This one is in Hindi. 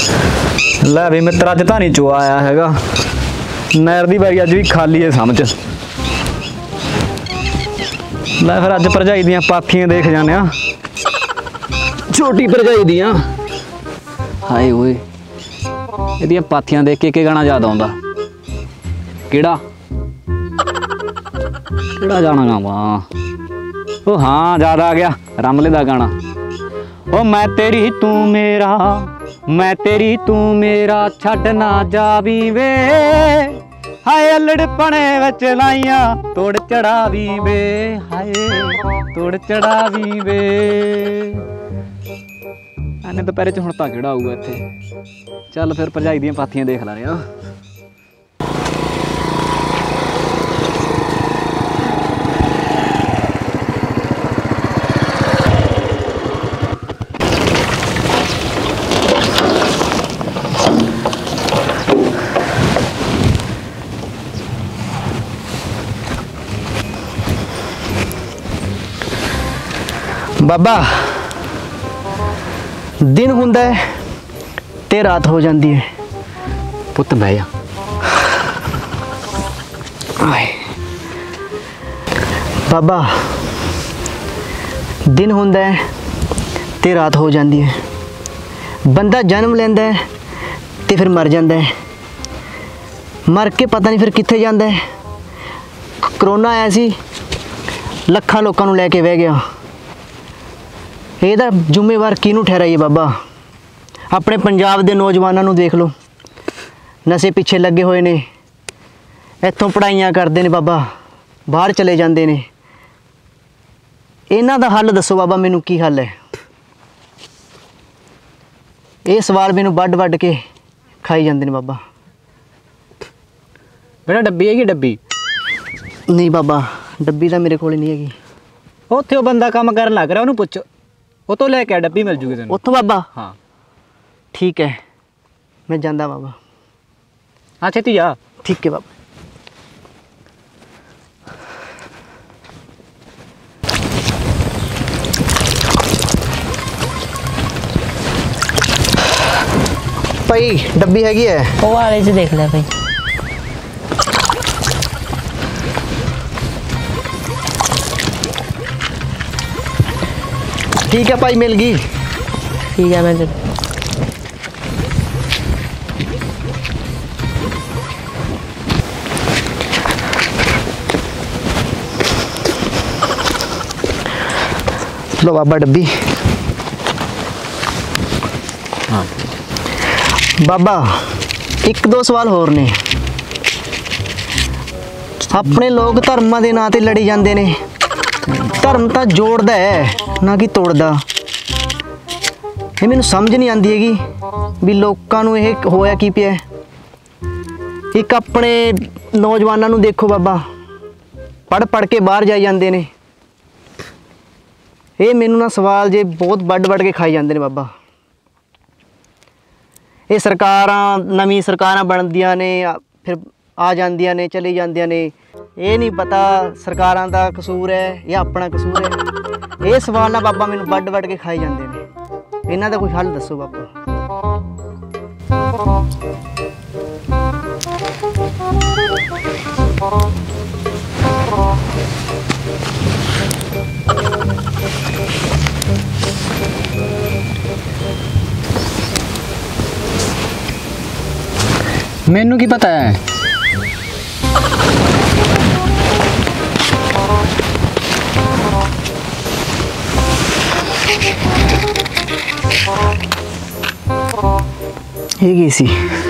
ਲੈ ਵੀ मित्र अज तो नहीं चुआ आया हैगा। नहर की बारी अज भी खाली है समझ। लै फिर अज भरजाई दियां पाथियां देख जाने। छोटी भरजाई दियां हाय ओए इहदियां पाथियां देख के गाना याद आउंदा। किहड़ा किहड़ा गाना गावां? ओ हाँ याद आ गया, रमले दा गाना। ओ मैं तेरी तू मेरा, मैं तेरी तू मेरा, छड्ड ना जावी वे, हाय अल्लड़पने विच लाइयां तोड़ चढ़ावी वे, हाय तोड़ चढ़ावी वे। एने दोपहरे च हुण तां किहड़ा आऊगा इत्थे। चल फिर भरजाई दियां पाथियां देख ला रिहा। बाबा दिन हुंदा है ते रात हो जाती है। पुत बह जा। बाबा दिन हुंदा है ते रात हो जाती है। बंदा जन्म लैंदा है ते फिर मर जाता है। मर के पता नहीं फिर कित्थे जाता है। करोना आया सी, लखां लोकां नूं लैके बह गया। ਇਹਦਾ ਜ਼ਿੰਮੇਵਾਰ ਕਿਹਨੂੰ ਠਹਿਰਾਈਏ ਬਾਬਾ? ਆਪਣੇ ਪੰਜਾਬ ਦੇ ਨੌਜਵਾਨਾਂ ਨੂੰ ਦੇਖ ਲਓ, ਨਸ਼ੇ ਪਿੱਛੇ ਲੱਗੇ ਹੋਏ ਨੇ, ਇੱਥੋਂ ਪੜ੍ਹਾਈਆਂ ਕਰਦੇ ਨੇ ਬਾਬਾ, ਬਾਹਰ ਚਲੇ ਜਾਂਦੇ ਨੇ। ਇਹਨਾਂ ਦਾ ਹੱਲ ਦੱਸੋ ਬਾਬਾ, ਮੈਨੂੰ ਕੀ ਹੱਲ ਹੈ? ਇਹ ਸਵਾਲ ਮੈਨੂੰ ਵੱਢ ਵੱਢ ਕੇ ਖਾਈ ਜਾਂਦੇ ਨੇ ਬਾਬਾ। बेटा डब्बी हैगी? डब्बी नहीं बाबा, डब्बी तो मेरे को नहीं हैगी। उत्थे वो बंदा काम करन लग रहा, उन्होंने पुछ, वो तो लेके डब्बी मिल जूगी तेन उत्थों बाबा। हाँ ठीक है, मैं जांदा बाबा। हाँ छेती जा। ठीक है बाबा। भाई डब्बी हैगी है? वो वाले से देख ले भाई। ठीक है भाई, मिल गई। ठीक है, मैं लो बाबा डब्बी। हाँ बाबा एक दो सवाल होर ने। अपने लोग धर्मां दे नां ते लड़ी जांदे ने। धर्म तो जोड़दा है ना कि तोड़दा। ये मैनूं समझ नहीं आती हैगी भी लोकां नूं इह होया की पिया। एक अपने नौजवानों नूं देखो बाबा, पढ़ पढ़ के बाहर जाई जांदे ने। ये मैनूं ना सवाल जे बहुत वड्ड वड्ड के खाई जांदे ने बाबा। ये सरकारां नवीं सरकारां बनदियां ने, फिर आ जांदियां ने, चली जांदियां ने। ये नहीं पता सरकारां दा कसूर है या अपना कसूर है। ये सवाल ना बाबा मैनूं वड्ड वड्ड के खाई जांदे ने। इन्हां दा कोई हल दसो बाबा। मैनू की पता है? ये की सी